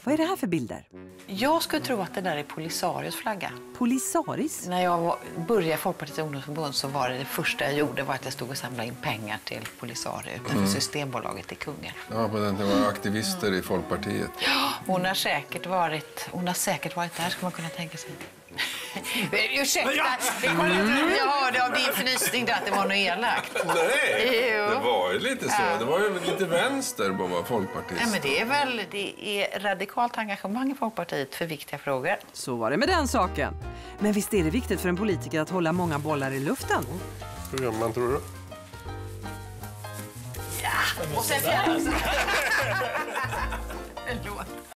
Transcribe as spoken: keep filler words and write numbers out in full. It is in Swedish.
Vad är det här för bilder? Jag skulle tro att det där är Polisarios flagga. Polisaris? När jag var, började i Folkpartiets ungdomsförbund så var det det första jag gjorde var att jag stod och samlade in pengar till Polisario utanför mm. Systembolaget i Kungen. Ja, på den tiden var aktivister mm. i Folkpartiet. Ja, hon har säkert varit, hon har säkert varit där, skulle man kunna tänka sig. Ursäkta, jag, mm. jag hörde av din fnysning att det var något elakt. Nej, jo. Det var ju lite så. Ja. Det var ju lite vänster på vad Folkpartiet. Ja, men det är väl det är radikalt engagemang i Folkpartiet för viktiga frågor. Så var det med den saken. Men visst är det viktigt för en politiker att hålla många bollar i luften? Hur gör man, tror du? Ja, och sen fjärde. Förlåt.